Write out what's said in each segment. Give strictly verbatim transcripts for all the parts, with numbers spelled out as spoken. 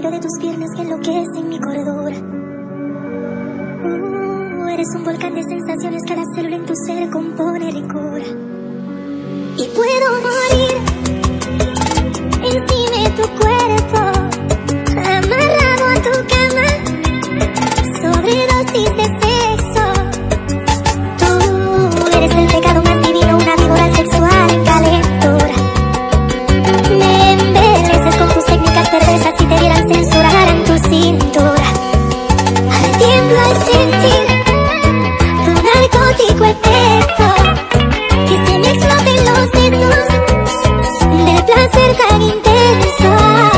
ruido de tus piernas que enloquecen mi cordura. Uh, eres un volcán de sensaciones, cada célula en tu ser compone ricura. Y puedo morir encima de tu cuerpo, amarrado a tu cama, sobredosis de sexo. Tú eres el pecado más divino, una víbora sexual en calentura. Me embeleces con tus técnicas perversas, si te dieran censurar en tu cintura. Al tiempo al sentir tu narcótico efecto, que se me exploten los sesos del placer tan intenso.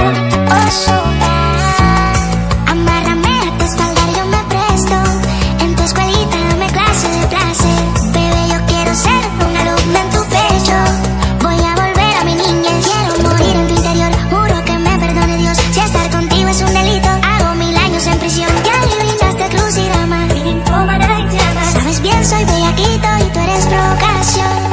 Amárrame a tu espalda, yo me presto. En tu escuelita dame clase de placer. Bebé, yo quiero ser una alumna en tu pecho. Voy a volver a mi niñez, quiero morir en tu interior. Juro que me perdone Dios, si estar contigo es un delito. Hago mil años en prisión, ya adivinaste crucigrama. Mi ninfómana en llamas. Sabes bien, soy bellaquito y tú eres provocación.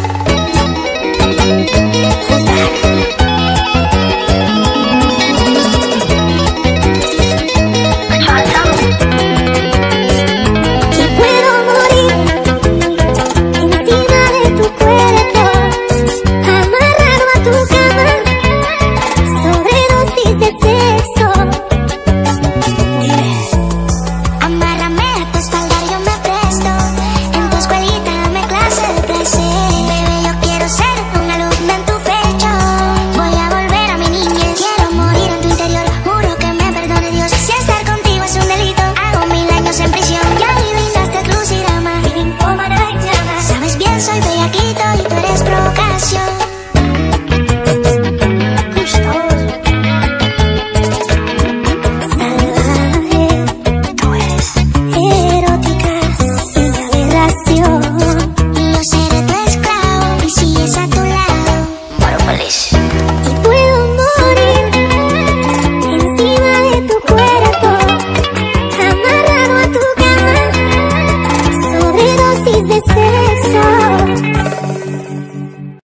Soy bellaquito y tú eres provocación.